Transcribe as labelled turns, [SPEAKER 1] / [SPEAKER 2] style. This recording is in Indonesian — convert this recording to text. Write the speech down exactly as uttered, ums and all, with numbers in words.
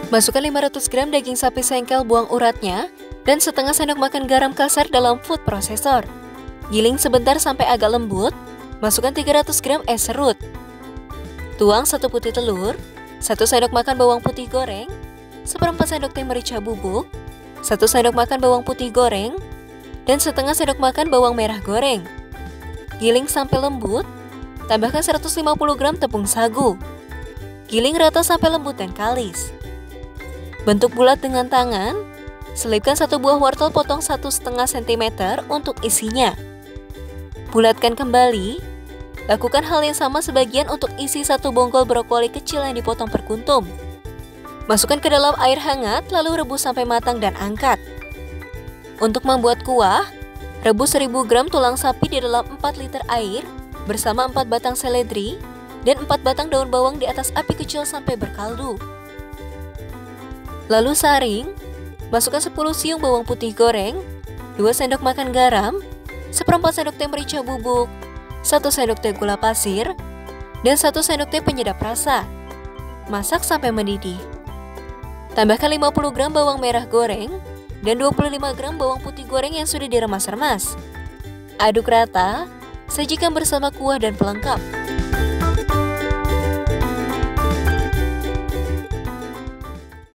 [SPEAKER 1] Masukkan lima ratus gram daging sapi sengkel, buang uratnya, dan setengah sendok makan garam kasar dalam food processor. Giling sebentar sampai agak lembut, masukkan tiga ratus gram es serut. Tuang satu putih telur, satu sendok makan bawang putih goreng, seperempat sendok teh merica bubuk, satu sendok makan bawang putih goreng, dan setengah sendok makan bawang merah goreng. Giling sampai lembut, tambahkan seratus lima puluh gram tepung sagu. Giling rata sampai lembut dan kalis. Bentuk bulat dengan tangan, selipkan satu buah wortel potong satu setengah sentimeter untuk isinya. Bulatkan kembali, lakukan hal yang sama sebagian untuk isi satu bonggol brokoli kecil yang dipotong per kuntum. Masukkan ke dalam air hangat, lalu rebus sampai matang dan angkat. Untuk membuat kuah, rebus seribu gram tulang sapi di dalam empat liter air bersama empat batang seledri dan empat batang daun bawang di atas api kecil sampai berkaldu. Lalu saring, masukkan sepuluh siung bawang putih goreng, dua sendok makan garam, seperempat sendok teh merica bubuk, satu sendok teh gula pasir, dan satu sendok teh penyedap rasa. Masak sampai mendidih. Tambahkan lima puluh gram bawang merah goreng dan dua puluh lima gram bawang putih goreng yang sudah diremas-remas. Aduk rata, sajikan bersama kuah dan pelengkap.